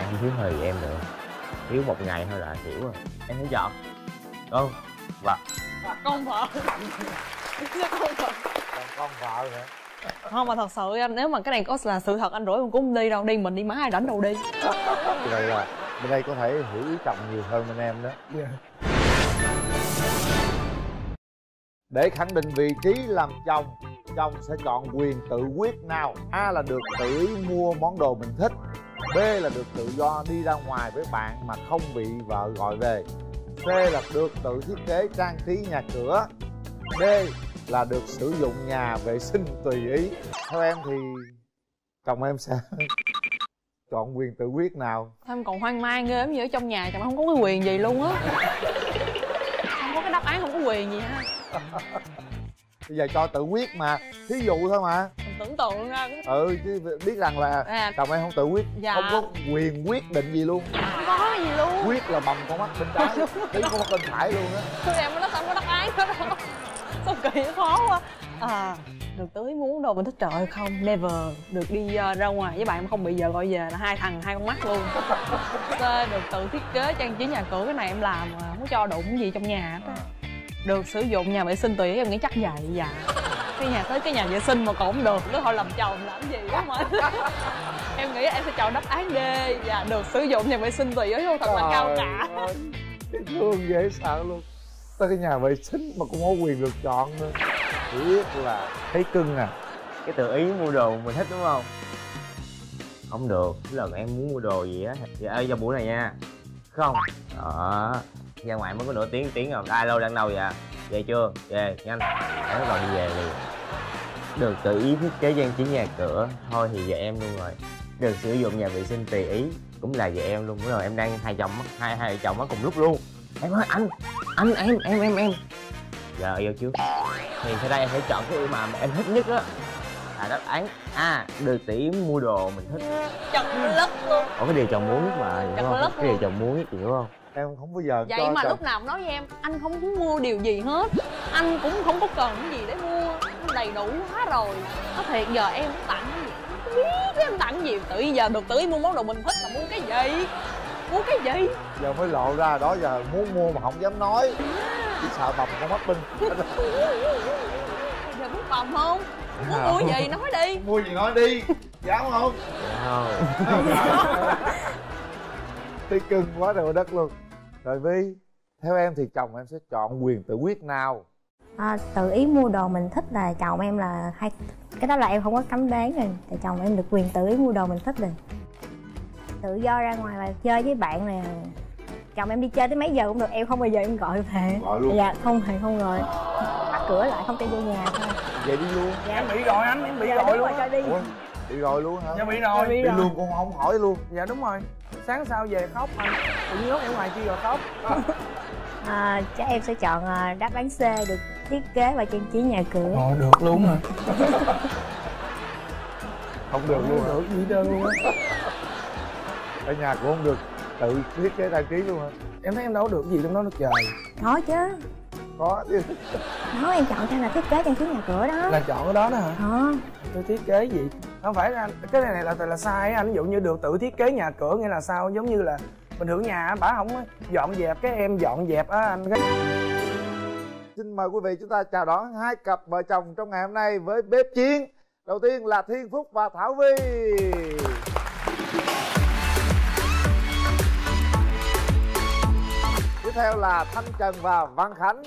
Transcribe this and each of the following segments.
không thiếu thời em nữa, thiếu một ngày thôi là hiểu rồi. Em sẽ chọn không và con vợ. Con vợ. Con vợ hả? Không mà thật sự anh, nếu mà cái này có là sự thật anh rỗi mình cũng không đi đâu, đi mình đi má ai rảnh đâu đi. Vậy là bên đây có thể hiểu ý chồng nhiều hơn bên em đó. Để khẳng định vị trí làm chồng, chồng sẽ chọn quyền tự quyết nào? A là được tự ý mua món đồ mình thích, B là được tự do đi ra ngoài với bạn mà không bị vợ gọi về, C là được tự thiết kế trang trí nhà cửa, D là được sử dụng nhà vệ sinh tùy ý. Theo em thì chồng em sẽ chọn quyền tự quyết nào? Em còn hoang mang ghê lắm, như ở trong nhà chồng không có cái quyền gì luôn á. Không có cái đáp án, không có quyền gì ha. Bây giờ cho tự quyết mà, thí dụ thôi mà. Mình tưởng tượng ra cũng... Chứ biết rằng là chồng em không tự quyết. Dạ. Không có quyền quyết định gì luôn. Không có gì luôn. Quyết là bầm con mắt bên trái, tí con mắt bên phải luôn á. Thôi em nói sao có đáp án đó đâu. Sao kỳ khó quá. Được tưới muốn đồ mình thích, trời ơi không, never. Được đi ra ngoài với bạn mà không bị vợ gọi về là hai thằng hai con mắt luôn. Được tự thiết kế trang trí nhà cửa, cái này em làm mà không có cho đụng gì trong nhà hết á. Được sử dụng nhà vệ sinh tùy ý, em nghĩ chắc vậy. Dạ. Cái nhà tới cái nhà vệ sinh mà còn không được nữa thôi làm chồng làm gì đó mà. Em nghĩ em sẽ chọn đáp án D. Dạ, được sử dụng nhà vệ sinh tùy ý luôn, thật là cao cả. Cái thương dễ sợ luôn. Tới cái nhà vệ sinh mà cũng có quyền được chọn nữa. Biết là thấy cưng à. cái tự ý mua đồ mình thích đúng không? Không được, cái lần em muốn mua đồ gì á thì ơi vào buổi này nha. Không đó, ra ngoài mới có nửa tiếng rồi. Ai lâu đang đâu vậy? Về chưa? Về nhanh, em bắt đầu đi về liền. Được tự ý thiết kế trang trí nhà cửa, thôi thì về em luôn rồi. Được sử dụng nhà vệ sinh tùy ý, cũng là về em luôn. Bữa rồi em đang hai vợ chồng mất cùng lúc luôn. Em nói anh em giờ yêu trước thì sau đây em phải chọn cái mà em thích nhất á là đáp án A, được tự ý mua đồ mình thích. Chật lất luôn. Cái điều chồng muốn nhất mà, hiểu không? Cái điều chồng muốn nhất, hiểu không? Em không bao giờ vậy cho mà chồng... lúc nào cũng nói với em anh không muốn mua điều gì hết, anh cũng không có cần cái gì để mua, đầy đủ quá rồi. Có thiệt giờ em muốn tặng cái gì không biết em tặng gì, tự giờ được tự ý mua món đồ mình thích là mua cái gì, mua cái gì giờ mới lộ ra. Đó giờ muốn mua mà không dám nói, chỉ sợ bầm con mắt bên. giờ muốn bầm không, muốn mua gì nói đi. Mua gì nói đi, dám không? Không. Thấy cưng quá trời đất luôn. Rồi Vi, theo em thì chồng em sẽ chọn quyền tự quyết nào? Tự ý mua đồ mình thích là chồng em là hay, cái đó là em không có cấm đoán rồi. Tại chồng em được quyền tự ý mua đồ mình thích rồi. Tự do ra ngoài là chơi với bạn nè, chồng em đi chơi tới mấy giờ cũng được, em không bao giờ em gọi về. Gọi luôn? Dạ không hề, không gọi, bắt cửa lại không cho vô nhà thôi. Vậy đi luôn? Dạ. Em bị rồi anh, em bị Dạ, rồi luôn cho đi. Ủa, đi rồi luôn hả? Dạ bị rồi. Đi luôn con không hỏi luôn? Dạ đúng rồi, sáng sau về khóc anh, tự nhiên lúc em ngoài kia rồi khóc. Chắc em sẽ chọn đáp án C, được thiết kế và trang trí nhà cửa. Được luôn hả? Không được luôn hả? Được gì trơn luôn á. Ở nhà cũng không được tự thiết kế trang trí luôn hả? Em thấy em đâu có được gì trong đó được trời. Có chứ. Có chứ. Đó, em chọn cho là thiết kế trang trí nhà cửa đó. Là chọn cái đó đó hả? Tôi thiết kế gì? Không phải là cái này là sai anh. Ví dụ như được tự thiết kế nhà cửa nghĩa là sao? Giống như là bình thường nhà bả không dọn dẹp, cái em dọn dẹp á anh. Xin mời quý vị chúng ta chào đón hai cặp vợ chồng trong ngày hôm nay với bếp chiến. Đầu tiên là Thiên Phúc và Thảo Vi. Tiếp theo là Thanh Trần và Văn Khánh.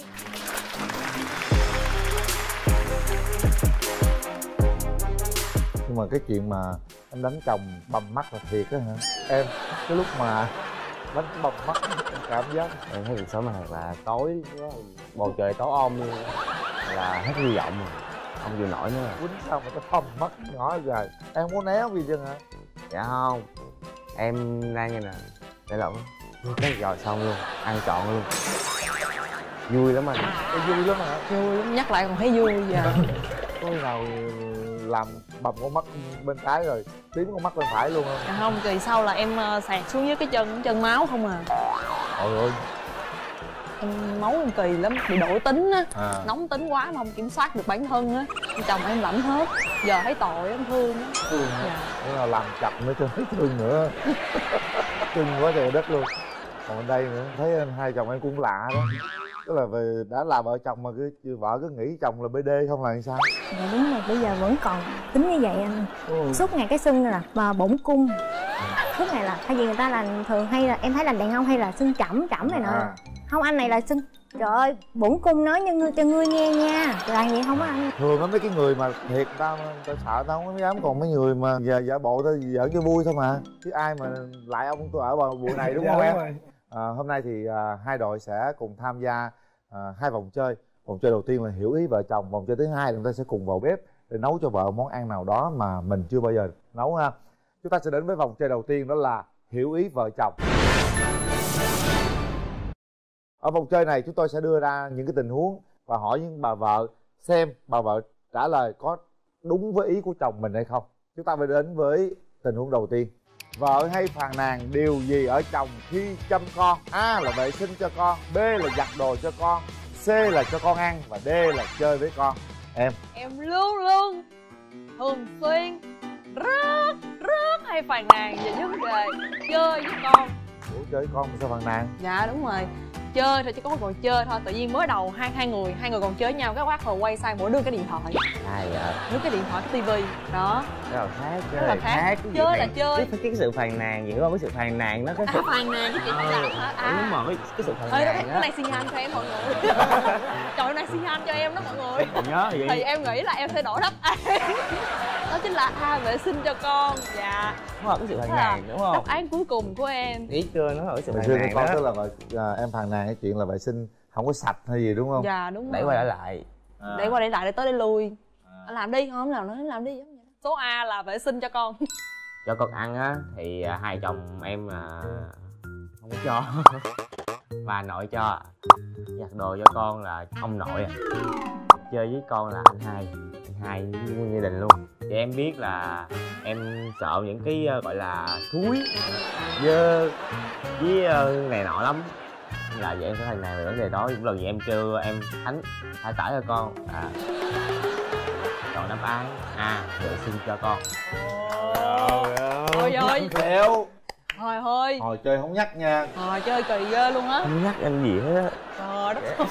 Nhưng mà cái chuyện mà em đánh chồng bầm mắt là thiệt á hả? Em, cái lúc mà đánh bầm mắt em cảm giác Em thấy cuộc sống này thật là tối quá, bầu trời tối om luôn, là hết hy vọng rồi, không chịu nổi nữa. quýnh sao mà cái bầm mắt nhỏ dài. Em muốn né không gì chân hả? Dạ không, em đang như nè, để lộn cái rồi xong luôn, ăn trọn luôn, vui lắm anh. Vui lắm hả? Vui lắm, nhắc lại còn thấy vui giờ. Có khi nào làm bầm con mắt bên trái rồi tím con mắt bên phải luôn không? Dạ không, kỳ sau là em sạc xuống dưới cái chân máu không à. Trời ơi, Máu em kỳ lắm, bị đổi tính á. À. Nóng tính quá mà không kiểm soát được bản thân á. chồng em lãnh hết, giờ thấy tội em thương á. Dạ. Nếu là làm chậm mới cho thấy thương nữa. Thương quá trời đất luôn. Còn bên đây nữa thấy hai chồng em cũng lạ đó, tức là về đã là vợ chồng mà vợ cứ nghĩ chồng là BD không là sao? Dạ đúng rồi, bây giờ vẫn còn tính như vậy anh. Suốt ngày cái xưng là mà bổng cung, suốt ngày là thay vì người ta là thường hay là em thấy là đàn ông hay là xưng trẫm này nọ. Không, anh này là xưng trời ơi bổn cung nói như cho ngươi nghe nha, là vậy không á anh? Thường á mấy cái người mà thiệt ta sợ tao không dám, còn mấy người mà giả bộ thôi giỡn cho vui thôi mà, chứ ai mà lại ông tôi ở vào buổi này đúng không em? Hôm nay thì hai đội sẽ cùng tham gia hai vòng chơi. Vòng chơi đầu tiên là hiểu ý vợ chồng, vòng chơi thứ hai là chúng ta sẽ cùng vào bếp để nấu cho vợ món ăn nào đó mà mình chưa bao giờ nấu ha. Chúng ta sẽ đến với vòng chơi đầu tiên, đó là hiểu ý vợ chồng. Ở vòng chơi này chúng tôi sẽ đưa ra những cái tình huống và hỏi những bà vợ xem bà vợ trả lời có đúng với ý của chồng mình hay không. Chúng ta phải đến với tình huống đầu tiên. Vợ hay phàn nàn điều gì ở chồng khi chăm con? A là vệ sinh cho con, B là giặt đồ cho con, C là cho con ăn và D là chơi với con. Em luôn luôn thường xuyên rất hay phàn nàn về vấn đề chơi với con. Ủa chơi với con mà sao phàn nàn? Dạ đúng rồi, chơi thôi chứ có còn chơi thôi. Tự nhiên mới đầu hai người còn chơi với nhau, cái bác rồi quay sang mỗi đứa cái điện thoại. Ai vậy? Đứa cái điện thoại, cái tivi đó. Cái là khác, cái là khác. Chơi là chơi. Cái sự phàn nàn gì đó, cái sự phàn nàn nó cái sự... phàn nàn cái chuyện làm hả? Đúng rồi, cái sự phàn nàn cái này xi nhan cho em mọi người. Trời ơi, này xi nhan cho em đó mọi người. Nhớ vậy. Thì em nghĩ là em sẽ đổi đáp án. Đó chính là A, vệ sinh cho con. Dạ. Đúng rồi, cái sự phàn nàn đúng không? Đáp án cuối cùng của em. Ý chưa, nó là cái sự phàn nàn nàn con đó. tức là em phàn nàn cái chuyện là vệ sinh không có sạch hay gì đúng không? Dạ đúng rồi. Đẩy qua đẩy lại. Đẩy qua đẩy lại, để tới để lui. Làm đi, không làm nữa làm đi. Số A là vệ sinh cho con. Cho con ăn á thì hai chồng em không có cho. Bà nội cho. Giặt đồ cho con là ông nội. Chơi với con là anh hai nguyên gia đình luôn. Thì em biết là em sợ những cái gọi là thúi, dơ với này nọ lắm, là vậy em sẽ phàn nàn về vấn đề đó. Những lần gì em kêu em hãy tải cho con chọn đáp án A, vệ sinh cho con. Ôi ơi Khéo. Thôi Hồi chơi không nhắc nha. Hồi chơi kỳ ghê luôn á. Không nhắc em gì hết á. Trời đất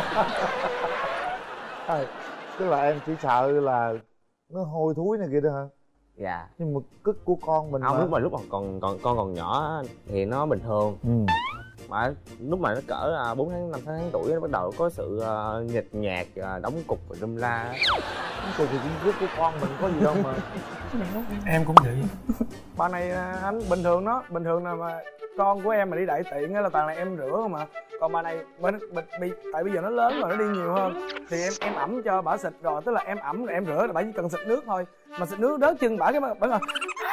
ơi. Tức là em chỉ sợ là nó hôi thúi này kia đó hả? Dạ. Nhưng mà cức của con mình không, lúc mà con còn nhỏ thì nó bình thường. Mà lúc mà nó cỡ 4 tháng 5 tháng tuổi nó bắt đầu có sự nhịch nhạt, đóng cục và đâm la. Thì cũng cức của con mình có gì đâu mà. Em cũng vậy. Bà này anh bình thường là mà con của em mà đi đại tiện á là toàn là em rửa không mà. Còn bà này tại bây giờ nó lớn rồi, nó đi nhiều hơn thì em ẩm cho bả xịt rồi, tức là em ẩm rồi em rửa là bả chỉ cần xịt nước thôi, mà xịt nước rớt chân bả cái bả là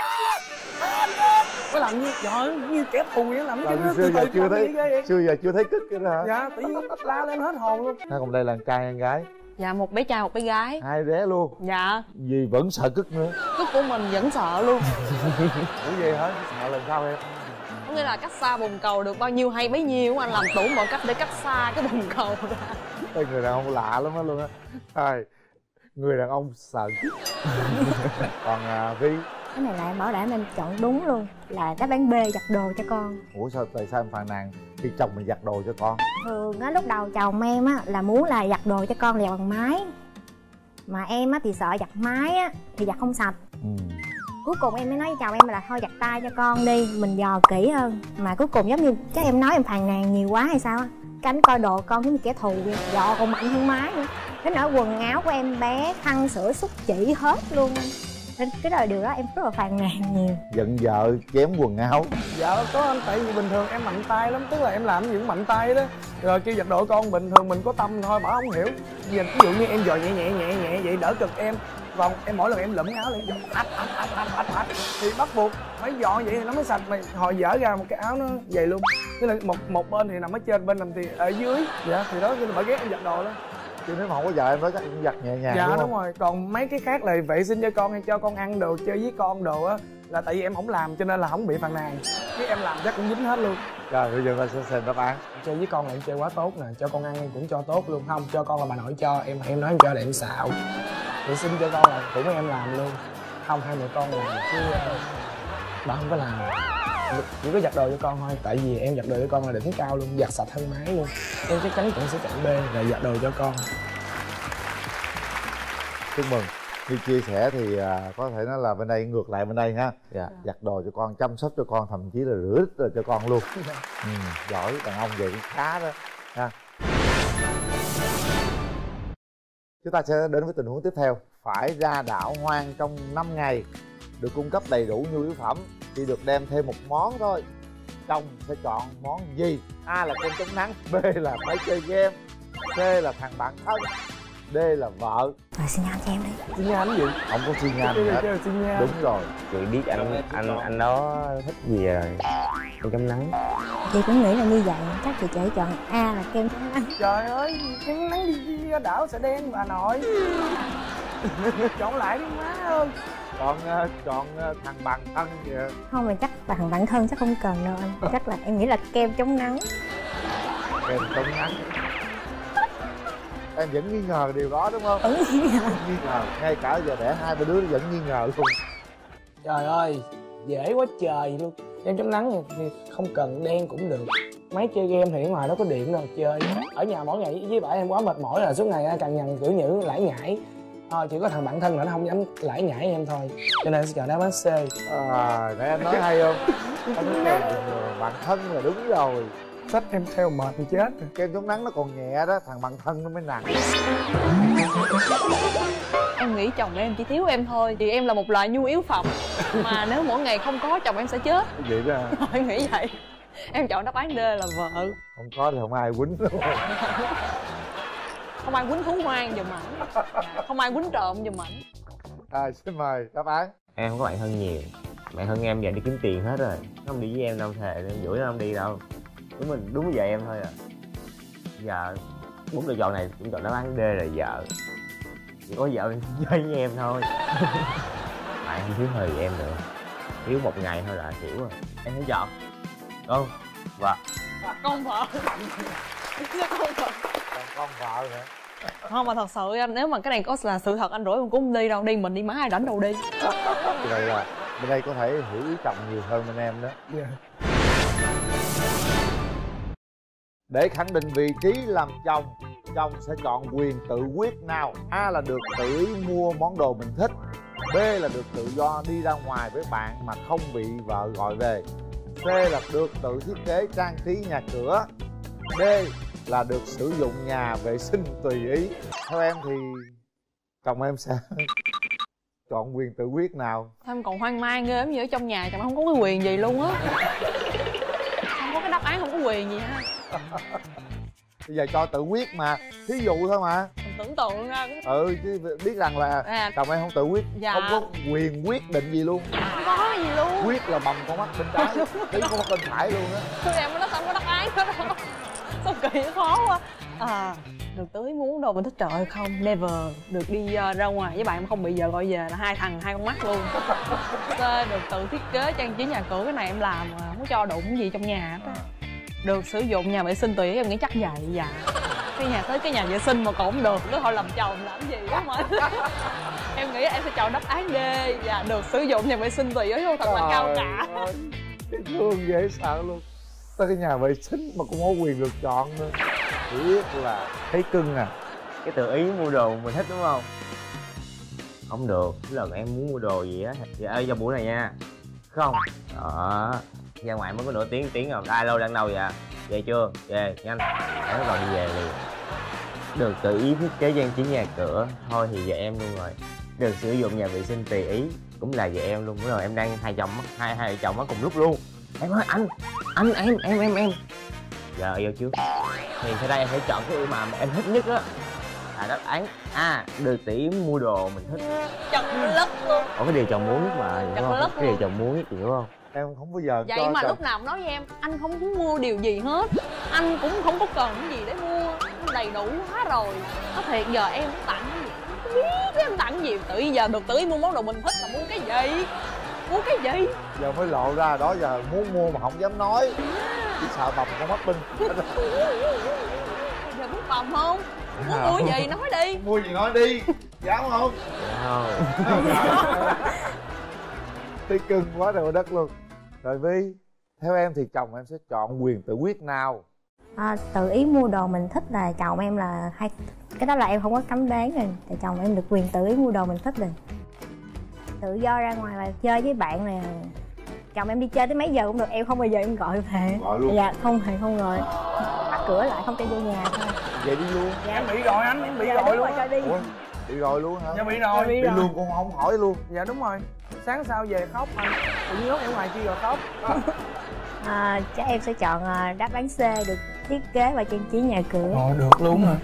nó làm như trời ơi, như kẻ thù vậy, làm cái nước xưa giờ chưa thấy cức cái đó hả? Dạ tự nhiên la lên hết hồn luôn. Còn đây là con trai con gái? Dạ một bé trai một bé gái. Hai bé luôn? Dạ. Vì vẫn sợ cức nữa? Cức của mình vẫn sợ luôn. Ủa vậy hả? Sợ lần sau em? Có nghĩa là cách xa bồn cầu được bao nhiêu hay bấy nhiêu, anh làm đủ mọi cách để cách xa cái bồn cầu ra. Đây người đàn ông lạ lắm đó luôn á. Thôi, người đàn ông sợ cức. Còn Vi? Cái này là em bảo đảm em chọn đúng luôn, là đáp án B, giặt đồ cho con. Ủa tại sao em phàn nàn khi chồng mình giặt đồ cho con? Thường á lúc đầu chồng em á là muốn là giặt đồ cho con là giặt bằng máy, mà em á thì sợ giặt máy á thì giặt không sạch. Cuối cùng em mới nói với chồng em là thôi giặt tay cho con đi, mình dò kỹ hơn. Mà cuối cùng giống như chắc em nói em phàn nàn nhiều quá hay sao á, cánh coi đồ con giống như kẻ thù vậy, dò còn mạnh hơn máy nữa. Cái nỗi quần áo của em bé, khăn sữa xúc chỉ hết luôn. Nên cái đời điều đó em rất là phàn nàn nhiều. Giận vợ chém quần áo? Dạ có anh, tại vì bình thường em mạnh tay lắm, tức là em làm những mạnh tay đó. Rồi kêu giặt đồ con bình thường mình có tâm thôi, bảo không hiểu. Ví dụ như em dò nhẹ vậy đỡ cực em. Còn em mỗi lần em lụm áo lại thì bắt buộc phải dò vậy thì nó mới sạch. Mà hồi dở ra một cái áo nó vậy luôn, tức là một bên thì nằm ở trên, bên nằm thì ở dưới. Dạ thì đó bởi ghét em giặt đồ đó. Chứ nếu mà không có vợ em nói chắc em giặt nhẹ nhàng. Dạ đúng rồi. Còn mấy cái khác là vệ sinh cho con hay cho con ăn đồ, chơi với con đồ á, là tại vì em không làm cho nên là không bị phàn nàn, chứ em làm chắc cũng dính hết luôn. Rồi bây giờ ta sẽ xem đáp án. Chơi với con là em chơi quá tốt nè, cho con ăn em cũng cho tốt luôn. Không cho con là bà nội cho em nói em cho để em xạo. vệ sinh cho con là cũng em làm luôn. Không, hai mẹ con làm chứ bà không có làm. Chỉ có giặt đồ cho con thôi, tại vì em giặt đồ cho con là đỉnh cao luôn, giặt sạch thân máy luôn. Em chắc chắn cũng sẽ chọn B là giặt đồ cho con. Chúc mừng. Như chia sẻ thì có thể nói là bên đây ngược lại bên đây ha. Dạ. Giặt đồ cho con, chăm sóc cho con, thậm chí là rửa rồi cho con luôn. Giỏi, đàn ông vậy cũng khá đó ha. Chúng ta sẽ đến với tình huống tiếp theo. Phải ra đảo hoang trong 5 ngày, được cung cấp đầy đủ nhu yếu phẩm, chỉ được đem thêm một món thôi. Chồng sẽ chọn món gì? A là kem chống nắng, B là máy chơi game, C là thằng bạn thân, D là vợ. Rồi xin nhan cho em đi. Xin nhan cái gì? Không có xi nhan gì hết. Xin nhan. Đúng rồi. Chị biết anh đó thích gì rồi. Kem chống nắng. Chị cũng nghĩ là như vậy, chắc chị sẽ chọn A là kem chống nắng. Trời ơi, kem nắng đi ra đảo sẽ đen bà nội. Chọn lại đi má ơi. Chọn thằng bạn thân kìa. Không, mà chắc thằng bạn thân chắc không cần đâu anh. Chắc là em nghĩ là kem chống nắng. Kem chống nắng. Em vẫn nghi ngờ điều đó đúng không? Nghi ngờ. Ngay cả giờ đẻ hai ba đứa vẫn nghi ngờ luôn. Trời ơi, dễ quá trời luôn. Kem chống nắng thì không cần đen cũng được. Máy chơi game thì ở ngoài nó có điện đâu chơi. Ở nhà mỗi ngày với bà em quá mệt mỏi là suốt ngày cằn nhằn cử nhữ lải nhải. Thôi chỉ có thằng bạn thân là nó không dám lải nhải em thôi. Cho nên sẽ chọn đáp án C. Nãy anh nói hay không? Anh nói bạn thân là đúng rồi. Sách em theo mệt thì chết. Kem chống nắng nó còn nhẹ đó, thằng bạn thân nó mới nặng. Em nghĩ chồng em chỉ thiếu em thôi, vì em là một loại nhu yếu phẩm mà nếu mỗi ngày không có chồng em sẽ chết. Vậy đó hả? Em nghĩ vậy. Em chọn đáp án D là vợ. Không có thì không ai quýnh đâu. Không ai quýnh thú hoang giùm ảnh, không ai quýnh trộm giùm ảnh. Xin mời đáp án. Em không có bạn thân nhiều. Bạn thân em giờ đi kiếm tiền hết rồi. Nó không đi với em đâu, thề em dỗi nó không đi đâu. Đúng như vậy em thôi à. Giờ 4 lựa chọn này cũng chọn đáp án D là vợ. Chỉ có vợ chơi với em thôi. Bạn không thiếu thời em nữa. Thiếu một ngày thôi là hiểu rồi. Em sẽ chọn không? Vợ. Con vợ. Con vợ. Con vợ hả? Không, mà thật sự anh, nếu mà cái này có là sự thật anh rỗi mình cũng không đi đâu. Đi mình đi má ai rảnh đâu đi. Vậy là bên đây có thể hiểu ý chồng nhiều hơn bên em đó. Để khẳng định vị trí làm chồng, chồng sẽ chọn quyền tự quyết nào. A là được tự ý mua món đồ mình thích, B là được tự do đi ra ngoài với bạn mà không bị vợ gọi về, C là được tự thiết kế trang trí nhà cửa, D là được sử dụng nhà vệ sinh tùy ý. Theo em thì chồng em sẽ chọn quyền tự quyết nào? Em còn hoang mang ghê lắm, như ở trong nhà chồng em không có cái quyền gì luôn á. Không có cái đáp án, không có quyền gì ha. Bây giờ cho tự quyết mà, thí dụ thôi mà. Mình tưởng tượng ra cũng... Chứ biết rằng là chồng em không tự quyết. Dạ. Không có quyền quyết định gì luôn. Không có gì luôn. Quyết là bầm con mắt bên trái, tí con mắt bên phải luôn á. Thôi em nói không có đáp án đó đâu. Sao kỳ khó quá. Được tưới muốn đồ mình thích, trời ơi không, never. Được đi ra ngoài với bạn mà không bị vợ gọi về là hai thằng hai con mắt luôn. Được tự thiết kế trang trí nhà cửa, cái này em làm mà không có cho đụng gì trong nhà hết á. Được sử dụng nhà vệ sinh tùy ý, em nghĩ chắc vậy. Dạ. Cái nhà vệ sinh mà còn không được cứ thôi làm chồng làm gì đó mà. Em nghĩ em sẽ chọn đáp án D. Dạ, được sử dụng nhà vệ sinh tùy ý luôn, thật là cao cả. Cái thương dễ sợ luôn. Tới cái nhà vệ sinh mà cũng có quyền được chọn nữa. Biết là thấy cưng à. Cái tự ý mua đồ mình thích đúng không? Không được. Cái lần em muốn mua đồ gì á thì ơi vào buổi này nha. Không. Đó. Ra ngoài mới có nửa tiếng rồi. Lâu đang đâu vậy? Về chưa? Về nhanh. Để còn đi về liền. Được tự ý thiết kế trang trí nhà cửa, thôi thì vợ em luôn rồi. Được sử dụng nhà vệ sinh tùy ý, cũng là vợ em luôn. Đúng rồi, em đang hai vợ chồng cùng lúc luôn. Em ơi anh em. Giờ vô trước. Thì sau đây em phải chọn cái mà em thích nhất á là đáp án A, được tự ý mua đồ mình thích. Chật lất luôn. Ủa cái điều chồng muốn nhất mà, hiểu không? Cái điều chồng muốn nhất, hiểu không? Em không bao giờ vậy mà lúc nào cũng nói với em anh không muốn mua điều gì hết, anh cũng không có cần cái gì để mua, anh đầy đủ quá rồi. Có thiệt giờ em tặng cái gì không biết em tặng gì, tự giờ được tự mua món đồ mình thích là muốn cái gì, muốn cái gì giờ mới lộ ra. Đó giờ muốn mua mà không dám nói, chỉ sợ bầm con mắt binh. giờ muốn bầm không? Muốn mua gì nói đi. Mua gì nói đi. Dám không? Không. Thấy cưng quá trời đất luôn. Rồi Vi, theo em thì chồng em sẽ chọn quyền tự quyết nào? Tự ý mua đồ mình thích là chồng em là hay, cái đó là em không có cấm đoán rồi, tại chồng em được quyền tự ý mua đồ mình thích rồi. Tự do ra ngoài là chơi với bạn này, chồng em đi chơi tới mấy giờ cũng được, em không bao giờ em gọi về. Gọi luôn? Dạ không hề, không gọi, bắt cửa lại không cho vô nhà thôi. Vậy đi luôn? Dạ. Em bị rồi anh, em bị Dạ, rồi đúng luôn rồi, cho đi. Ủa, đi rồi luôn hả? Dạ bị rồi. Đi luôn con không hỏi luôn? Dạ đúng rồi. Sáng sau về khóc anh, tự nhiên lúc em ngoài kia rồi khóc. Chắc em sẽ chọn đáp án C, được thiết kế và trang trí nhà cửa. Được luôn hả?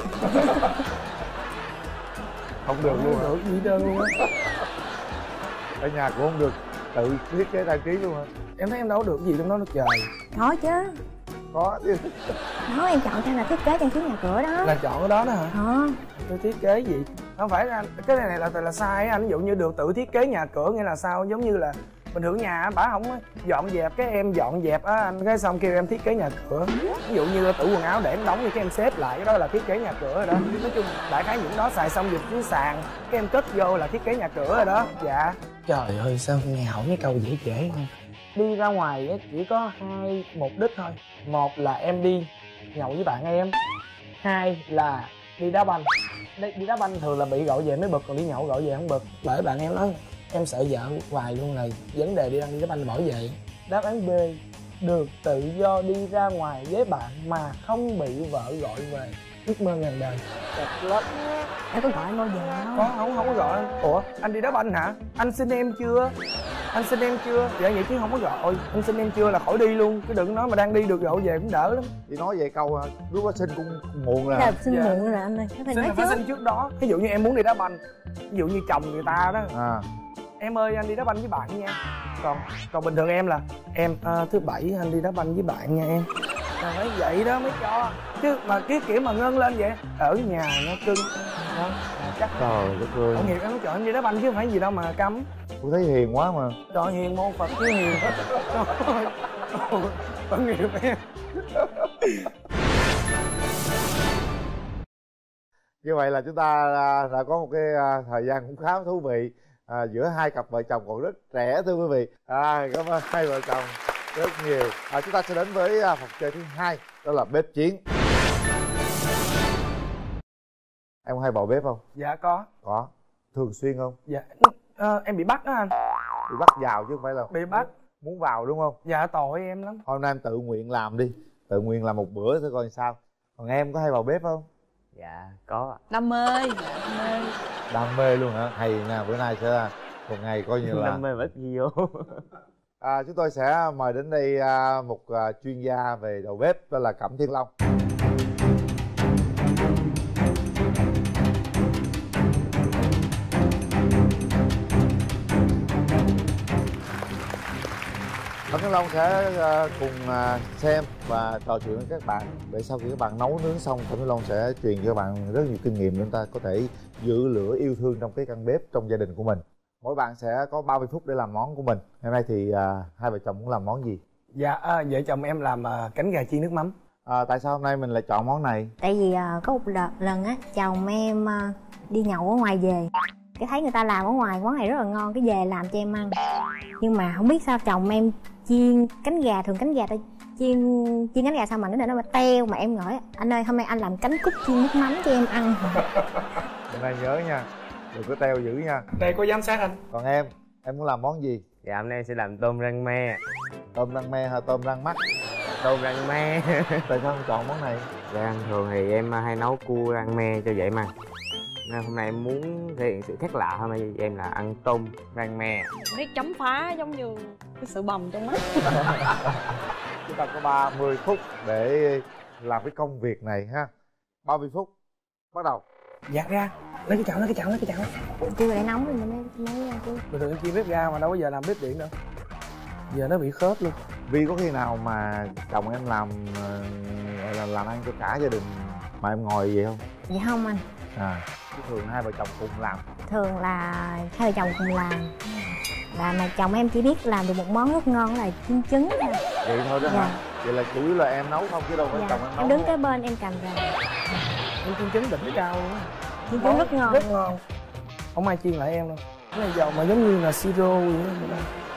Không được luôn hả? Được gì đâu luôn á. Ở nhà cũng không được tự thiết kế trang trí luôn hả? Em thấy em đâu có được gì trong đó được trời. Có chứ. Có chứ. Đó, em chọn cho là thiết kế trang trí nhà cửa đó. Là chọn cái đó đó hả? Tôi thiết kế gì? Không phải anh, cái này là sai á anh. Ví dụ như được tự thiết kế nhà cửa nghĩa là sao? Giống như là bình thường nhà bả không dọn dẹp, cái em dọn dẹp á anh, cái xong kêu em thiết kế nhà cửa. Ví dụ như tủ quần áo để em đóng thì cái em xếp lại, cái đó là thiết kế nhà cửa rồi đó. Nói chung đại khái những đó xài xong dịch dưới sàn, cái em cất vô là thiết kế nhà cửa rồi đó. Dạ. Trời ơi sao nghe hỏi cái câu dễ trễ không? Đi ra ngoài chỉ có hai mục đích thôi. Một là em đi nhậu với bạn em, hai là đi đá banh. Đi đá banh thường là bị gọi về mới bực, còn đi nhậu gọi về không bực. Bởi bạn em nói em sợ vợ hoài luôn là vấn đề đi ăn đi đá banh bỏ về. Đáp án B, được tự do đi ra ngoài với bạn mà không bị vợ gọi về. Ước mơ ngàn đời. Đẹp lắm. Em có gọi anh bao giờ không? Không có gọi anh. Ủa anh đi đá banh hả? Anh xin em chưa? Anh xin em chưa? Dạ vậy chứ không có gọi. Anh xin em chưa là khỏi đi luôn. Cái đừng nói mà đang đi được gọi về cũng đỡ lắm. Chị nói vậy câu lúc đó xin cũng muộn rồi. Dạ, xin muộn rồi anh ơi. Xin là phải xin trước đó. Ví dụ như em muốn đi đá banh, ví dụ như chồng người ta đó, em ơi anh đi đá banh với bạn nha. Còn bình thường em là em thứ bảy anh đi đá banh với bạn nha em. Là phải vậy đó mới cho. Chứ mà cái kiểu mà ngân lên vậy ở nhà nó cưng đó, chắc Trời đất ơi. tội nghiệp em chọn em đi đá banh chứ không phải gì đâu mà cấm. Tôi thấy hiền quá mà. Trời hiền môn Phật chứ hiền. Trời ơi, tội nghiệp em. Như vậy là chúng ta đã có một cái thời gian cũng khá thú vị giữa hai cặp vợ chồng còn rất trẻ, thưa quý vị. Cảm ơn hai vợ chồng rất nhiều. Chúng ta sẽ đến với phần chơi thứ hai, đó là bếp chiến. Em có hay vào bếp không? Dạ có. Có. Thường xuyên không? Dạ em bị bắt đó anh. Bị bắt vào chứ không phải là Bị bắt. Muốn vào đúng không? Dạ tội em lắm. Hôm nay em tự nguyện làm đi, tự nguyện làm một bữa thôi coi sao. Còn em có hay vào bếp không? Dạ có. Đam mê. Đam mê. Đam mê luôn hả? Hay nè, bữa nay sẽ một ngày coi như là Đam mê ít gì vô. Chúng tôi sẽ mời đến đây một chuyên gia về đầu bếp, đó là Cẩm Thiên Long. Cẩm Thiên Long sẽ cùng xem và trò chuyện với các bạn, để sau khi các bạn nấu nướng xong, Cẩm Thiên Long sẽ truyền cho các bạn rất nhiều kinh nghiệm để chúng ta có thể giữ lửa yêu thương trong cái căn bếp trong gia đình của mình. Mỗi bạn sẽ có 30 phút để làm món của mình. Hôm nay thì hai vợ chồng muốn làm món gì? Dạ vợ chồng em làm cánh gà chiên nước mắm. Tại sao hôm nay mình lại chọn món này? Tại vì có một lần á, chồng em đi nhậu ở ngoài về, cái thấy người ta làm ở ngoài món này rất là ngon, cái về làm cho em ăn. Nhưng mà không biết sao chồng em chiên cánh gà, thường cánh gà ta chiên cánh gà sao mà nó teo, mà em hỏi anh ơi hôm nay anh làm cánh cút chiên nước mắm cho em ăn. Hôm nay nhớ nha, đừng có teo dữ nha. Đây có giám sát anh. Còn em muốn làm món gì? Dạ hôm nay sẽ làm tôm rang me. Tôm rang me hay tôm rang mắt? Tôm rang me. Tại sao không chọn món này? Dạ thường thì em hay nấu cua rang me cho dễ ăn. Nên hôm nay em muốn thể hiện sự khác lạ, hôm nay em là ăn tôm rang me. Biết chấm phá giống như cái sự bầm trong mắt. Chúng ta có 30 phút để làm cái công việc này ha. 30 phút, bắt đầu. Dạ ra, lấy cái chảo. Chưa để nóng rồi mới chứ. Bình thường em chia bếp ga mà đâu có giờ làm bếp điện đâu. Giờ nó bị khớp luôn. Vì có khi nào mà chồng em làm gọi là làm ăn cho cả gia đình mà em ngồi vậy không? Dạ không anh. Thường hai vợ chồng cùng làm. Thường là hai vợ chồng cùng làm. Mà chồng em chỉ biết làm được một món rất ngon là chiên trứng thôi. Vậy thôi đó hả? Vậy là chủ yếu là em nấu không chứ đâu phải chồng em nấu. Em đứng kế bên em cầm ra. em chiên trứng đỉnh cao luôn á. Chiên trứng rất ngon. Rất ngon. Không ai chiên lại em đâu. Cái này dầu mà giống như là siro vậy đó.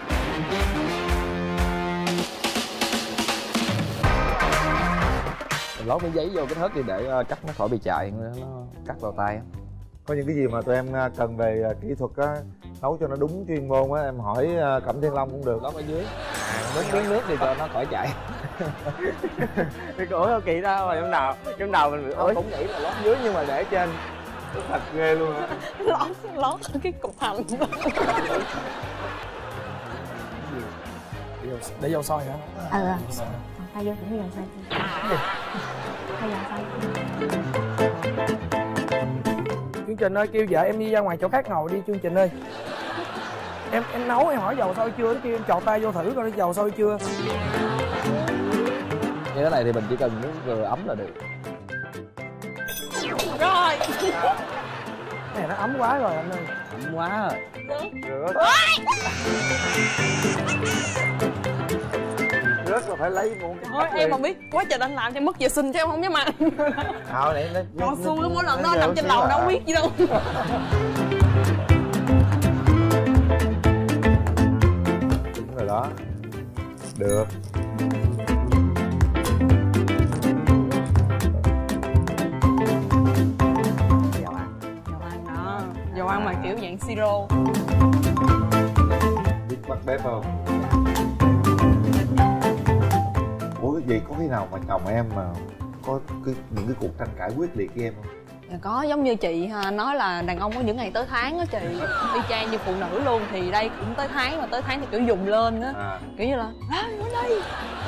Mình lót cái giấy vô cái thớt đi để cắt nó khỏi bị chại, nó cắt vào tay. Có những cái gì mà tụi em cần về kỹ thuật á, nấu cho nó đúng chuyên môn á, em hỏi Cẩm Thiên Long cũng được. Lót ở dưới, miếng nước đi cho nó khỏi chảy. Cái ủa sao kỳ đâu mà trong đầu mình ủa Cũng nghĩ là lót dưới nhưng mà để trên. thật ghê luôn á. lót cái cục hành. Để dầu sôi hả? Thay vô cũng dầu sôi. Thay dầu sôi. Chương Trình ơi, kêu vợ em đi ra ngoài chỗ khác ngồi đi Chương Trình ơi. Em nấu em hỏi dầu sôi chưa, nó kêu em chọt tay vô thử coi dầu sôi chưa. Như thế này thì mình chỉ cần nước vừa ấm là được. Rồi. Cái này nó ấm quá rồi anh ơi. Ấm quá rồi. Rớt là phải lấy muỗng. Thôi em mà biết quá trời anh làm cho mất vệ sinh chứ em không dám ăn. Này nó Con xui lắm, mỗi lần đó nằm trên lầu đâu biết gì đâu. Đúng rồi đó. Được. Dầu ăn đó. Dầu ăn mà kiểu dạng siro. Biết bắt bếp không? Ủa cái gì, có khi nào mà chồng em mà có những cái cuộc tranh cãi quyết liệt với em không? Dạ có, giống như chị nói là đàn ông có những ngày tới tháng á chị. Y chang như phụ nữ luôn, thì đây cũng tới tháng, mà tới tháng thì kiểu dùng lên á. Kiểu như là ở đây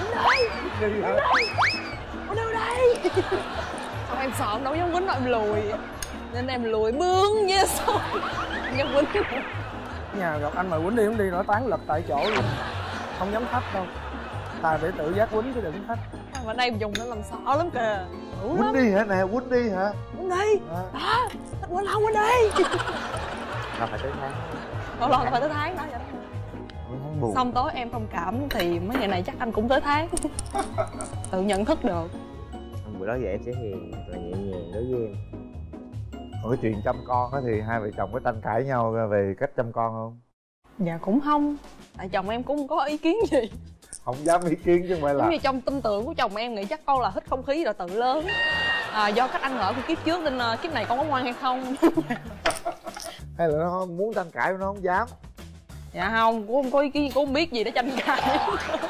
ở đây. Xong em sợ em đâu dám quýnh đâu, em lùi. Nên em lùi bướng với xong em dám quýnh. Nhà gặp anh mà quýnh đi không đi nổi tán lật tại chỗ luôn. Không dám thách đâu. Tài để tự giác quýnh chứ đừng thách. Mà đây dùng nó làm sợ lắm kìa. Quýnh đi hả nè, quýnh đi hả? Quýnh đi. Đó, quýnh không quýnh đi. Nó phải tới tháng. Lo phải tới tháng đó vậy đó. Tháng buồn. Xong tối em thông cảm thì mấy ngày này chắc anh cũng tới tháng. Tự nhận thức được. Bữa đó vậy em sẽ hiền và nhẹ nhàng đối với em. Còn cái chuyện chăm con á thì hai vợ chồng có tranh cãi nhau về cách chăm con không? Dạ cũng không. Tại chồng em cũng không có ý kiến gì. Không dám ý kiến chứ không phải là. Giống như trong tâm tưởng của chồng em nghĩ chắc con là hít không khí rồi tự lớn. Do cách ăn ở của kiếp trước nên kiếp này con có ngoan hay không. Hay là nó muốn tranh cãi mà nó không dám? Dạ không, cũng không có ý kiến, cũng không biết gì để tranh cãi.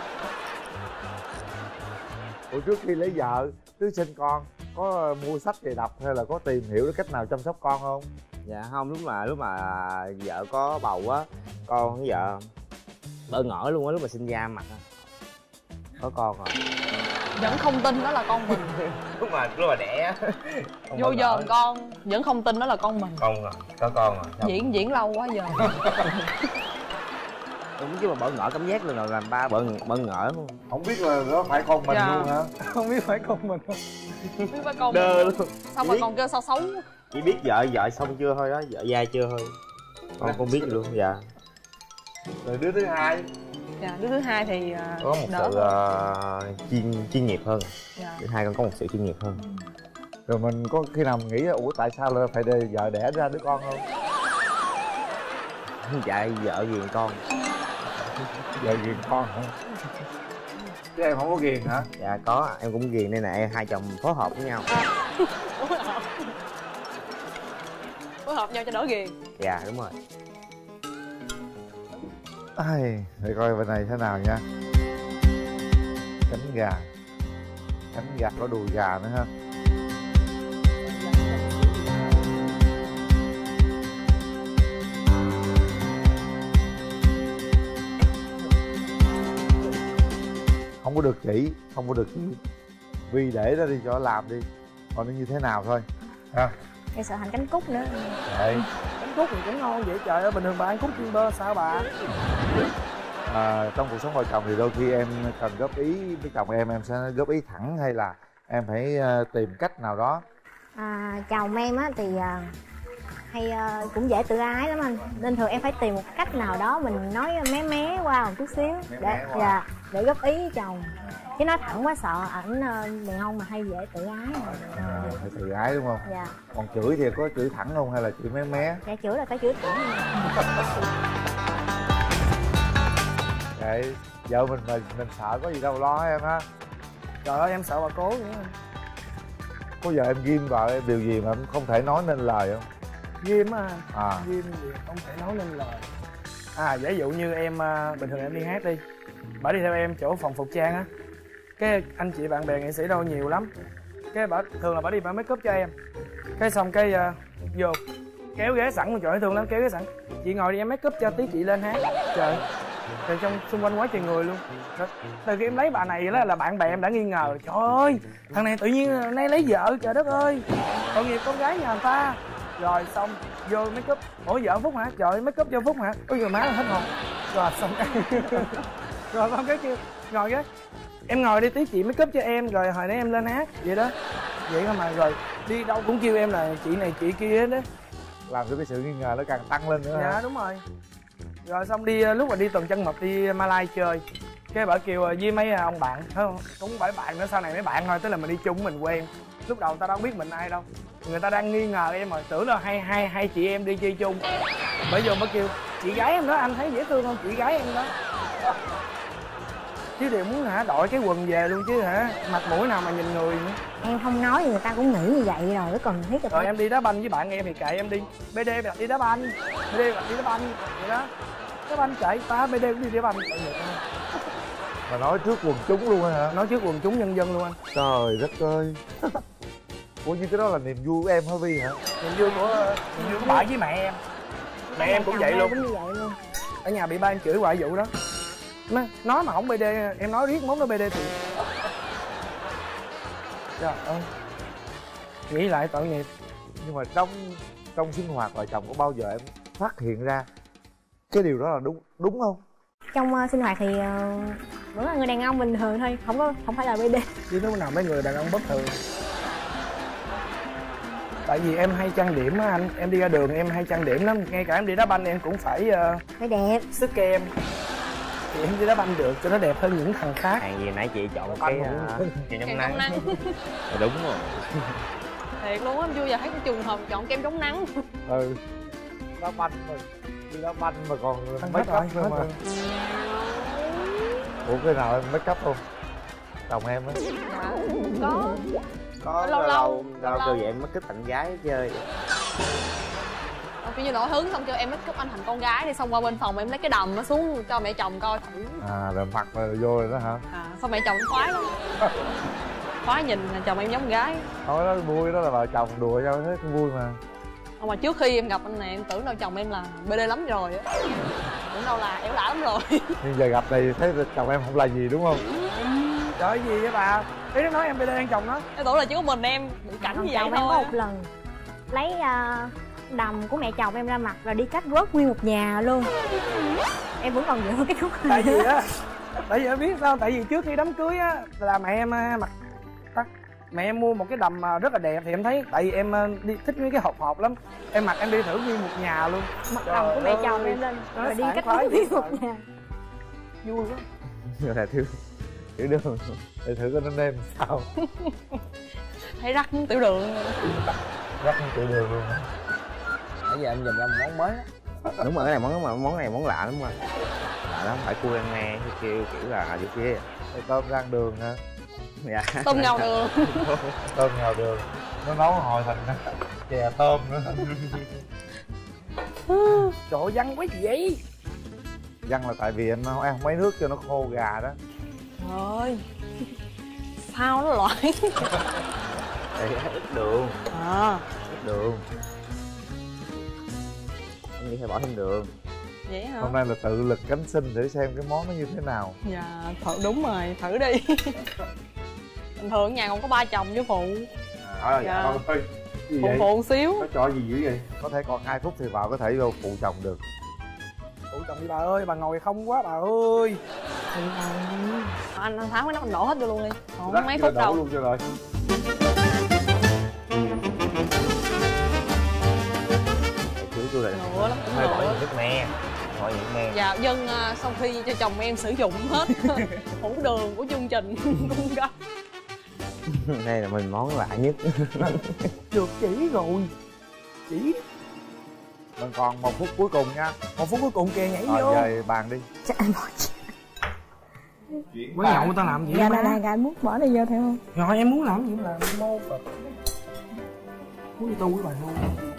Ủa trước khi lấy vợ, trước sinh con có mua sách về đọc hay là có tìm hiểu cái cách nào chăm sóc con không? Dạ không, lúc mà vợ có bầu á, con với vợ bỡ ngỡ luôn á, lúc mà sinh ra mặt có con rồi. Vẫn không tin đó là con mình. lúc mà đẻ Vô giờ con vẫn không tin đó là con mình. con rồi, có con rồi. Diễn lâu quá giờ. Đúng chứ, mà bỡ ngỡ cảm giác luôn, làm ba bỡ ngỡ luôn. Không biết là nó phải con mình Dạ. luôn hả? Không biết phải con mình không? Biết phải con Đơ mình. luôn. Xong rồi còn kêu sao xấu. Chỉ biết vợ xong chưa thôi đó, vợ dai chưa thôi. Con không biết luôn. Dạ. Rồi đứa thứ hai? Dạ, đứa thứ hai thì Có một đỡ sự hơn. chuyên nghiệp hơn. Dạ. Thứ hai con có một sự chuyên nghiệp hơn. Rồi mình có khi nào mình nghĩ là ủa tại sao là phải để vợ đẻ ra đứa con không? Dạ, vợ ghiền con. Vợ ghiền con hả? Chứ em không có ghiền hả? Dạ có, em cũng ghiền nên là em hai chồng phối hợp với nhau. Phối hợp nhau cho đỡ ghiền. Dạ đúng rồi. Ai, để coi bên này thế nào nha. Cánh gà có đùi gà nữa ha. Không có được chỉ, vì để nó đi cho nó làm đi, còn nó như thế nào thôi ha. Em sợ thành cánh cút nữa. Đấy. Bánh cút thì cũng ngon vậy trời ơi, bình thường bà ăn cút chiên bơ sao bà? Trong cuộc sống vợ chồng thì đôi khi em cần góp ý với chồng em sẽ góp ý thẳng hay là em phải tìm cách nào đó? Chồng em á thì hay cũng dễ tự ái lắm anh, nên thường em phải tìm một cách nào đó mình nói mé mé qua một chút xíu để góp ý với chồng, chứ nói thẳng quá sợ ảnh đàn ông mà hay dễ tự ái. Phải tự ái đúng không? Dạ. Còn chửi thì có chửi thẳng không hay là chửi mé mé? Dạ chửi là phải chửi thẳng. Vậy vợ mình sợ có gì đâu lo em ha. Trời ơi em sợ bà cố nữa. Có giờ em ghim vợ em điều gì mà em không thể nói nên lời không? Ghim á. Ghim gì không thể nói nên lời. Giả dụ như em bình thường em đi hát đi, bà đi theo em chỗ phòng phục trang á, cái anh chị bạn bè nghệ sĩ đâu nhiều lắm, cái bà thường là bà đi bà make up cho em, cái xong cái vô kéo ghế sẵn, trời ơi thương lắm, kéo ghế sẵn, chị ngồi đi em make up cho tí chị lên hát. Trời, rồi trong xung quanh quá trời người luôn. Rồi, từ khi em lấy bà này đó là bạn bè em đã nghi ngờ, trời ơi thằng này tự nhiên nay lấy vợ, trời đất ơi tội nghiệp con gái nhà người ta. Rồi xong vô make up, ủa vợ Phúc hả, trời ơi make up cho Phúc hả, ôi trời má hết hồn. Rồi xong cái rồi xong cái kêu ngồi cái em ngồi đi tí chị make up cho em, rồi hồi nãy em lên hát vậy đó, vậy thôi mà. Rồi đi đâu cũng kêu em là chị này chị kia đó, làm cho cái sự nghi ngờ nó càng tăng lên nữa. Dạ đúng rồi. Rồi xong đi lúc mà đi tuần trăng mật đi Malai chơi, cái bà kêu với mấy ông bạn, thấy không, cũng bảy bạn nữa, sau này mấy bạn thôi, tức là mình đi chung mình quen, lúc đầu người ta đâu biết mình ai đâu, người ta đang nghi ngờ em rồi, tưởng là hai chị em đi chơi chung. Bây giờ mới kêu chị gái em đó, anh thấy dễ thương không, chị gái em đó. Chứ đều muốn đội cái quần về luôn chứ mặt mũi nào mà nhìn người nữa. Em không nói thì người ta cũng nghĩ như vậy rồi, nó cần thiết. Rồi em đi đá banh với bạn em thì kệ em đi, BD đặt đi đá banh, BD đặt đi đá banh vậy đó, đá banh chạy ta BD cũng đi đá banh. Mà nói trước quần chúng luôn hả? Nói trước quần chúng nhân dân luôn anh. Trời đất ơi. Ủa như cái đó là niềm vui của em hả Vi hả? Niềm vui của bà với mẹ em. Mẹ em cũng vậy luôn. Ở nhà bị ba em chửi hoài vụ đó. Nói mà không BD, em nói riết mốt nó BD thì trời ơi, nghĩ lại tội nghiệp. Nhưng mà trong sinh hoạt vợ chồng có bao giờ em phát hiện ra cái điều đó là đúng không? Trong sinh hoạt thì vẫn là người đàn ông bình thường thôi, không phải là BD. Chứ nó nào mấy người đàn ông bất thường. Tại vì em hay trang điểm á anh, em đi ra đường em hay trang điểm lắm, ngay cả em đi đá banh em cũng phải đẹp, sức kem thì em đi đá banh được cho nó đẹp hơn những thằng khác. Hàng gì nãy chị chọn cái kem chống nắng. Đúng rồi. Thiệt luôn á, em vui giờ thấy cái trường hợp chọn kem chống nắng. Đá banh mà, đi đá banh mà còn make up nữa mà. Ủa cái nào em make up không? Chồng em á. Có lâu kêu vậy em make up tặng gái chơi. Kiểu như nổi hứng xong kêu em make up anh thành con gái đi, xong qua bên phòng em lấy cái đầm nó xuống cho mẹ chồng coi thử. Rồi mặc rồi vô rồi đó hả? Xong mẹ chồng khoái lắm. Khoái nhìn chồng em giống con gái. Thôi đó vui, đó là vợ chồng đùa nhau thế cũng vui mà. Mà trước khi em gặp anh này em tưởng đâu chồng em là BD lắm rồi á. Tưởng đâu là ẻo lả lắm rồi. Nhưng giờ gặp này thấy chồng em không là gì đúng không? Trời gì vậy bà? Ý nó nói em BD ăn chồng nó. Em tưởng là chỉ có mình em bị cảnh như vậy chồng thôi. Em có một lần lấy đầm của mẹ chồng em ra mặt rồi đi cắt rớt nguyên một nhà luôn. Em vẫn còn giữ cái khúc Tại vì á, tại vì em biết sao, tại vì trước khi đám cưới á là mẹ em mặc mẹ em mua một cái đầm rất là đẹp thì em thấy, tại vì em đi thích mấy cái hộp lắm, em mặc em đi thử nguyên một nhà luôn, mặc đầm của mẹ chồng em lên rồi đi cắt rớt nguyên một nhà. Vui quá. Giờ này thử đường để thử coi nó nêm sao. Thấy rắc tiểu đường. Rắc tiểu đường luôn. Bây giờ em nhìn ra một món mới á. Đúng rồi, cái này món này món lạ lắm mà. Lạ lắm, phải cua rang nghe kiểu là chỗ kia. Tôm rang đường hả? Dạ. Tôm ngào đường. Tôm ngào đường. Nó nấu hồi thành chè tôm nữa. Trời ơi, văng quá gì vậy? Văng là tại vì em không lấy nước cho nó khô gà đó. Trời ơi, sao nó loại. Đây ít đường. Ít đường. Em nghĩ phải bỏ thêm đường. Vậy hả? Hôm nay là tự lực cánh sinh để xem cái món nó như thế nào. Dạ, đúng rồi, thử đi. Bình thường ở nhà còn có ba chồng với phụ. Dạ con ơi. Phụ một xíu. Có trò gì dữ vậy? Có thể còn 2 phút thì vào có thể vô phụ chồng được. Phụ chồng đi bà ơi, bà ngồi không quá bà ơi. Anh Tháo cái nắp anh đổ hết vô luôn đi. Không mấy phút đâu. Luôn cho rồi. tôi là Ngựa lắm, cũng hơi bỏ ngựa. nhiều nước me, bỏ nhiều nước me. Dạ dân sau khi cho chồng em sử dụng hết hũ đường của chương trình cung cấp. Đây là mình món lạ nhất. Được chỉ rồi. Chỉ. Mình còn 1 phút cuối cùng nha. 1 phút cuối cùng kìa, nhảy vô. Rồi về bàn đi. Chắc anh bỏ chị. Quán nhậu người ta làm gì Dạ má? đây anh muốn bỏ đi vô theo không? Rồi em muốn làm gì em làm, mô Phật. Muốn đi tu với bài luôn.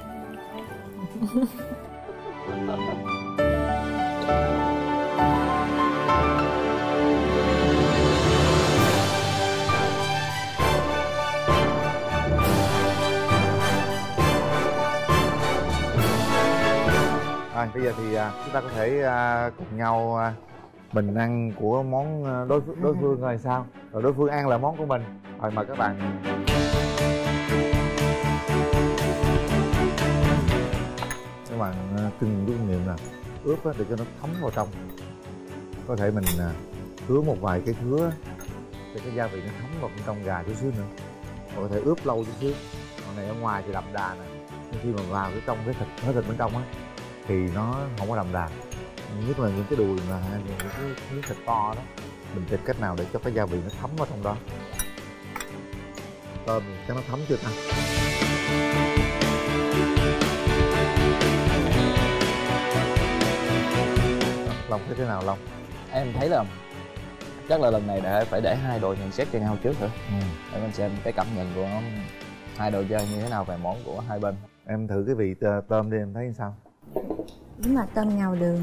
Rồi bây giờ thì chúng ta có thể cùng nhau mình ăn của món đối phương rồi sao? Rồi đối phương ăn là món của mình. Rồi mời các bạn. Các bạn cưng rút kinh nghiệm nè, ướp để cho nó thấm vào trong. Có thể mình ướp một vài cái thứa để cái gia vị nó thấm vào bên trong gà chút xíu nữa. Còn có thể ướp lâu chút xíu. Còn này ở ngoài thì đậm đà nè, nhưng khi mà vào cái trong cái thịt bên trong á thì nó không có đậm đà. Nhất là những cái đùi mà những cái miếng thịt to đó, mình tìm cách nào để cho cái gia vị nó thấm vào trong đó. Tôm thì chắc nó thấm chưa ta? Long thấy thế nào Long? Em thấy là chắc là lần này phải để hai đội nhận xét cho nhau trước nữa. Để mình xem cái cảm nhận của hai đội chơi như thế nào về món của hai bên. Em thử cái vị tôm đi, em thấy sao? Đúng là tôm ngào đường.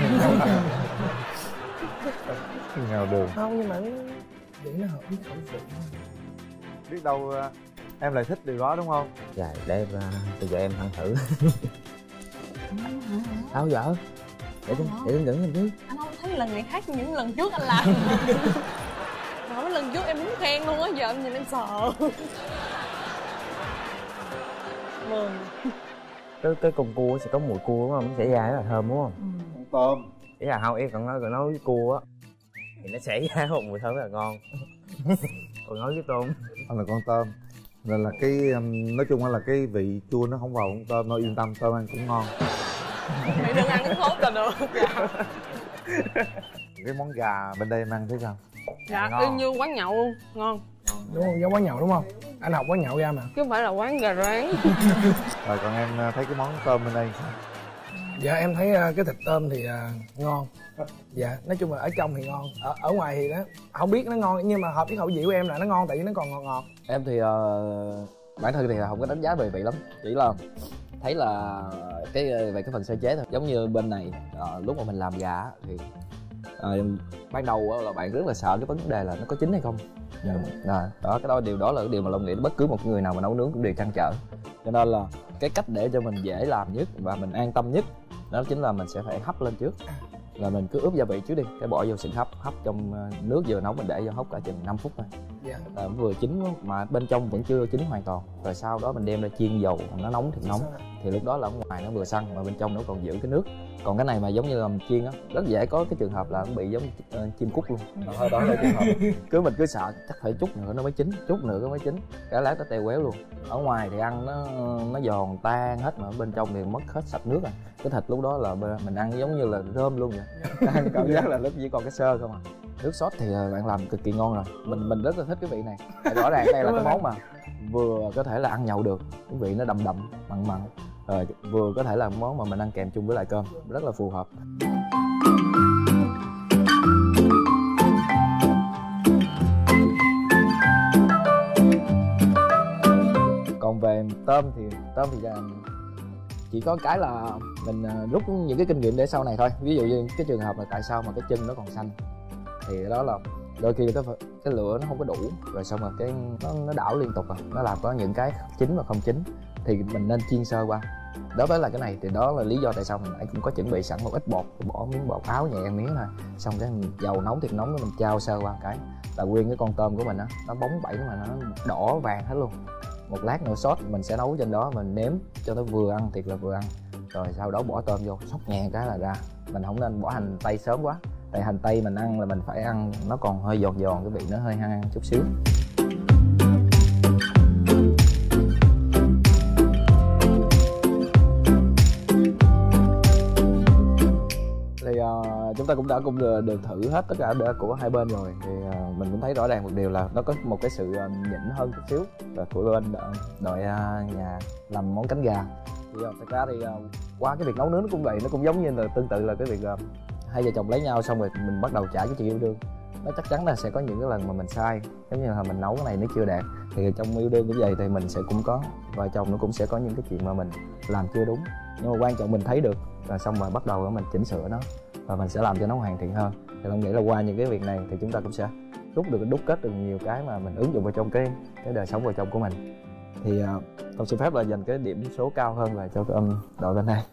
Ngào đường. Không, nhưng mà vậy nó hợp với khẩu vị. Biết đâu em lại thích điều đó đúng không? Dạ để em bây giờ em ăn thử. Sao vợ? Để em dẫn em chứ. Anh không thấy lần này khác những lần trước anh làm. Mà mấy lần trước em muốn khen luôn á, giờ em nhìn em sợ. Mừng. Cái con cua sẽ có mùi cua đúng không? Nó sẽ ra rất là thơm đúng không? Con tôm. Ý là không, em còn nói với cua á thì nó sẽ ra một mùi thơm rất là ngon. Còn nói với tôm Anh là con tôm nên là cái nói chung là cái vị chua nó không vào con tôm, nó yên tâm, tôm ăn cũng ngon. Mày đừng ăn cái khốt là được. Cái món gà bên đây em ăn thấy sao? Dạ y như quán nhậu luôn, ngon. Đúng không? Giống quán nhậu đúng không? Anh học quán nhậu ra mà. Chứ không phải là quán gà rán. Rồi còn em thấy cái món tôm bên đây sao? Dạ em thấy cái thịt tôm thì ngon. Dạ nói chung là ở trong thì ngon, ở ngoài thì nó không biết nó ngon, nhưng mà hợp với khẩu vị của em là nó ngon tại vì nó còn ngọt ngọt. Em thì bản thân thì không có đánh giá về vị lắm, chỉ là thấy là về cái phần sơ chế thôi. Giống như bên này lúc mà mình làm gà á, thì ban đầu là bạn rất là sợ cái vấn đề là nó có chín hay không. Đó cái điều đó là cái điều mà Long nghĩ bất cứ một người nào mà nấu nướng cũng đều trăn trở. Cho nên là cái cách để cho mình dễ làm nhất và mình an tâm nhất đó chính là mình sẽ phải hấp lên trước. Là mình cứ ướp gia vị trước đi, cái bỏ vô sừng hấp trong nước vừa nấu, mình để vô hấp cả chừng 5 phút thôi. Vừa chín mà bên trong vẫn chưa chín hoàn toàn. Rồi sau đó mình đem ra chiên dầu, nó nóng thì nóng, thì lúc đó là ở ngoài nó vừa săn mà bên trong nó còn giữ cái nước. Còn cái này mà giống như là mình chiên á, rất dễ có cái trường hợp là nó bị giống chim cút luôn. Đó là trường hợp mình cứ sợ chắc phải chút nữa nó mới chín, chút nữa nó mới chín, cái lát nó teo quéo luôn. Ở ngoài thì ăn nó giòn tan hết, mà ở bên trong thì mất hết sạch nước rồi. Cái thịt lúc đó là mình ăn giống như là rơm luôn vậy. Ăn cảm giác là lúc chỉ còn cái xơ không à. Nước sốt thì bạn làm cực kỳ ngon rồi, mình rất là thích cái vị này. Rõ ràng đây là cái món mà vừa có thể là ăn nhậu được, cái vị nó đậm đậm mặn mặn, rồi vừa có thể là món mà mình ăn kèm chung với lại cơm, rất là phù hợp. Còn về tôm thì chỉ có cái là mình rút những cái kinh nghiệm để sau này thôi. Ví dụ như cái trường hợp là tại sao mà cái chân nó còn xanh, thì đó là đôi khi cái lửa nó không có đủ, rồi xong rồi cái nó đảo liên tục, nó làm có những cái chín và không chín, thì mình nên chiên sơ qua. Đối với là cái này thì đó là lý do tại sao mình nãy cũng có chuẩn bị sẵn một ít bột, bỏ miếng bột áo nhẹ miếng thôi, xong cái dầu nóng thiệt nóng, mình trao sơ qua cái là nguyên cái con tôm của mình á, nó bóng bẩy mà nó đỏ vàng hết luôn. Một lát nữa sốt mình sẽ nấu trên đó, mình nếm cho nó vừa ăn, thiệt là vừa ăn, rồi sau đó bỏ tôm vô xóc nhẹ cái là ra. Mình không nên bỏ hành tây sớm quá, tại hành tây mình ăn là mình phải ăn nó còn hơi giòn giòn, cái vị nó hơi hăng chút xíu. ta cũng đã được thử hết tất cả của hai bên rồi, thì mình cũng thấy rõ ràng một điều là nó có một cái sự nhỉnh hơn chút xíu và của bên đội nhà làm món cánh gà. Thì thật ra thì qua cái việc nấu nướng nó cũng vậy, nó cũng giống như là tương tự là cái việc hai vợ chồng lấy nhau xong rồi mình bắt đầu trải cái chuyện yêu đương. Nó chắc chắn là sẽ có những cái lần mà mình sai, giống như là mình nấu cái này nó chưa đạt, thì trong yêu đương cũng vậy, thì mình sẽ cũng có vợ chồng nó cũng sẽ có những cái chuyện mà mình làm chưa đúng, nhưng mà quan trọng mình thấy được rồi xong rồi bắt đầu mình chỉnh sửa nó và mình sẽ làm cho nó hoàn thiện hơn. Thì tôi nghĩ là qua những cái việc này thì chúng ta cũng sẽ đúc kết được nhiều cái mà mình ứng dụng vào trong cái đời sống vợ chồng của mình. Thì con xin phép là dành cái điểm số cao hơn là cho đội bên này.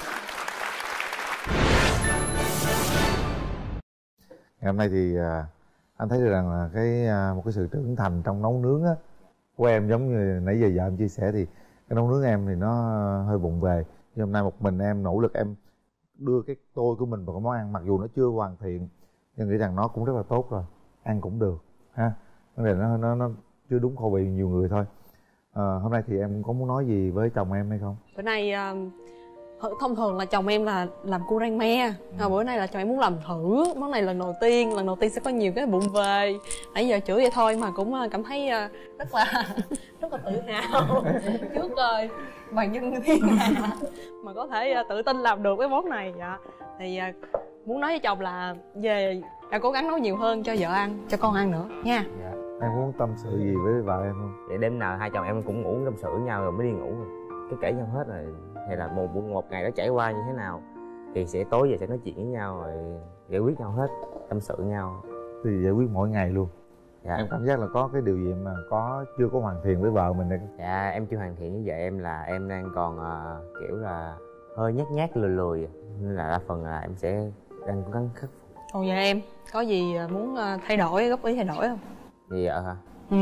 Ngày hôm nay thì anh thấy được rằng là một cái sự trưởng thành trong nấu nướng á của em, giống như nãy giờ em chia sẻ thì cái nấu nướng em thì nó hơi vụng về, nhưng hôm nay một mình em nỗ lực em đưa cái tôi của mình vào cái món ăn, mặc dù nó chưa hoàn thiện nhưng nghĩ rằng nó cũng rất là tốt rồi, ăn cũng được ha. Vấn đề nó chưa đúng khẩu vị nhiều người thôi. Hôm nay thì em có muốn nói gì với chồng em hay không? Bữa nay thông thường là chồng em là làm cua rang me, bữa nay là chồng em muốn làm thử món này lần đầu tiên sẽ có nhiều cái vụng về. Nãy giờ chửi vậy thôi mà cũng cảm thấy rất là tự hào trước bàn nhân thiên hạ mà có thể tự tin làm được cái món này. Dạ thì muốn nói với chồng là về cố gắng nấu nhiều hơn cho vợ ăn, cho con ăn nữa nha. Dạ. Em muốn tâm sự gì với vợ em không? Vậy đêm nào hai chồng em cũng ngủ tâm sự với nhau rồi mới đi ngủ, cứ kể nhau hết rồi, hay là một ngày đó trải qua như thế nào thì sẽ tối về sẽ nói chuyện với nhau rồi giải quyết nhau hết, tâm sự nhau. Thì giải quyết mỗi ngày luôn. Dạ. Em cảm giác là có cái điều gì mà chưa có hoàn thiện với vợ mình đây? Dạ em chưa hoàn thiện với vợ em là em đang còn kiểu là hơi nhát lười nên là đa phần là em sẽ đang cố gắng khắc phục. Còn vợ em có gì muốn thay đổi, góp ý thay đổi không? Vì vợ hả?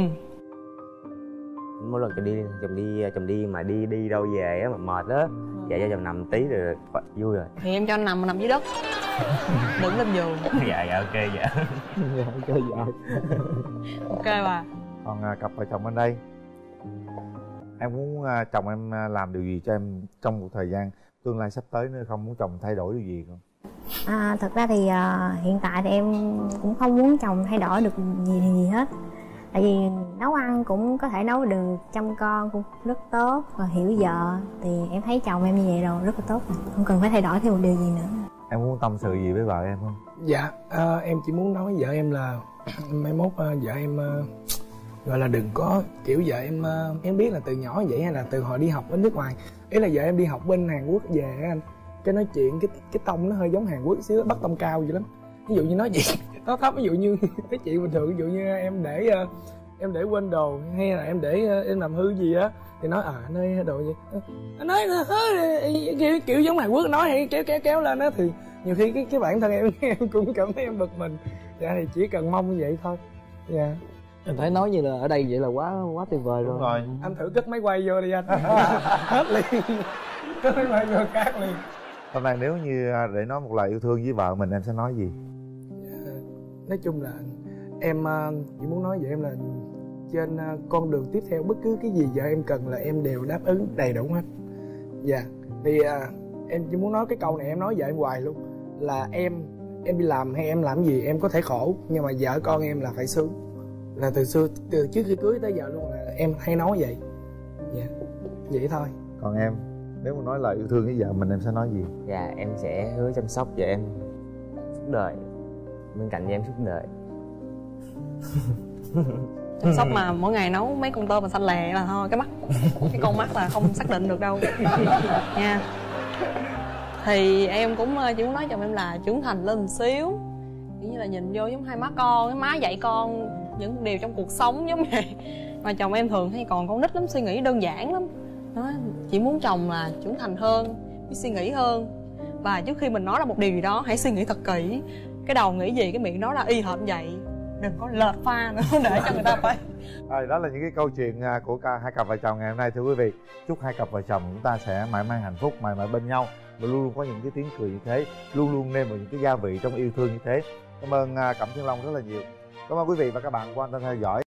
Mỗi lần chồng đi mà đi đâu về á mà mệt á, dạ cho chồng nằm tí rồi vui rồi. Thì em cho anh nằm dưới đất đừng lên giường. Dạ ok dạ. Ok dạ. Ok bà. Còn cặp vợ chồng bên đây, em muốn chồng em làm điều gì cho em trong một thời gian tương lai sắp tới nữa không? Muốn chồng thay đổi điều gì không? Thật ra thì hiện tại thì em cũng không muốn chồng thay đổi được gì hết. Tại vì nấu ăn cũng có thể nấu được, chăm con cũng rất tốt và hiểu vợ, thì em thấy chồng em như vậy rồi rất là tốt rồi, không cần phải thay đổi thêm một điều gì nữa. Em muốn tâm sự gì với vợ em không? Dạ em chỉ muốn nói với vợ em là mai mốt vợ em gọi là đừng có kiểu vợ em biết là từ nhỏ vậy hay là từ hồi đi học ở nước ngoài, ý là vợ em đi học bên Hàn Quốc về á anh, cái nói chuyện cái tông nó hơi giống Hàn Quốc xíu, bắt tông cao vậy lắm. Ví dụ như nói chuyện nó thấp, ví dụ như cái chuyện bình thường, ví dụ như em để quên đồ hay là em để em làm hư gì á thì nói anh ơi đồ gì, anh nói kiểu giống Hàn Quốc nói hay kéo lên á, thì nhiều khi cái bản thân em cũng cảm thấy em bực mình. Dạ thì chỉ cần mong như vậy thôi. Dạ Em thấy nói như là ở đây vậy là quá tuyệt vời Đúng rồi. rồi. anh thử cất máy quay vô đi anh. Hết liền, cất máy quay vô cát liền. Hôm nay nếu như để nói một lời yêu thương với vợ mình, em sẽ nói gì? Nói chung là em chỉ muốn nói với em là trên con đường tiếp theo bất cứ cái gì vợ em cần là em đều đáp ứng đầy đủ hết. Dạ thì em chỉ muốn nói cái câu này, em nói vợ em hoài luôn, là em đi làm hay em làm gì em có thể khổ, nhưng mà vợ con em là phải sướng. Là từ trước khi cưới tới giờ luôn là em hay nói vậy. Dạ vậy thôi. Còn em, nếu mà nói lời yêu thương với vợ mình, em sẽ nói gì? Dạ em sẽ hứa chăm sóc vợ em suốt đời, bên cạnh em suốt đời. Chăm sóc mà mỗi ngày nấu mấy con tôm mà xanh lè là thôi, cái con mắt là không xác định được đâu nha. Thì em cũng chỉ muốn nói chồng em là trưởng thành lên một xíu, kiểu như là nhìn vô giống hai má con, cái má dạy con những điều trong cuộc sống giống vậy. Mà chồng em thường hay còn con nít lắm, suy nghĩ đơn giản lắm đó. Chỉ muốn chồng là trưởng thành hơn, biết suy nghĩ hơn, và trước khi mình nói ra một điều gì đó hãy suy nghĩ thật kỹ, cái đầu nghĩ gì cái miệng nói ra y hệt vậy, đừng có lệch pha nữa để cho người ta phải. Đó là những cái câu chuyện của hai cặp vợ chồng ngày hôm nay, thưa quý vị. Chúc hai cặp vợ chồng chúng ta sẽ mãi mãi hạnh phúc, mãi mãi bên nhau và luôn luôn có những cái tiếng cười như thế, luôn luôn nêm vào những cái gia vị trong yêu thương như thế. Cảm ơn Cẩm Thiên Long rất là nhiều. Cảm ơn quý vị và các bạn quan tâm theo dõi.